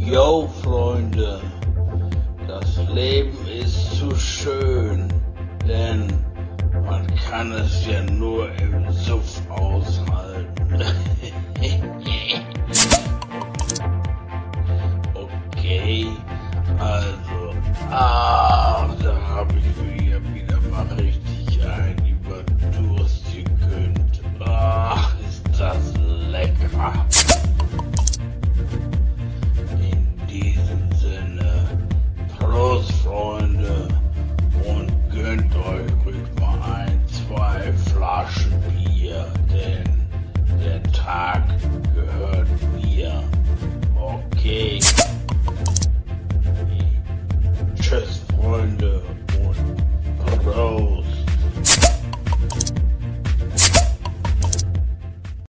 Yo, Freunde, das Leben ist zu schön, denn man kann es ja nur im Suff aushalten.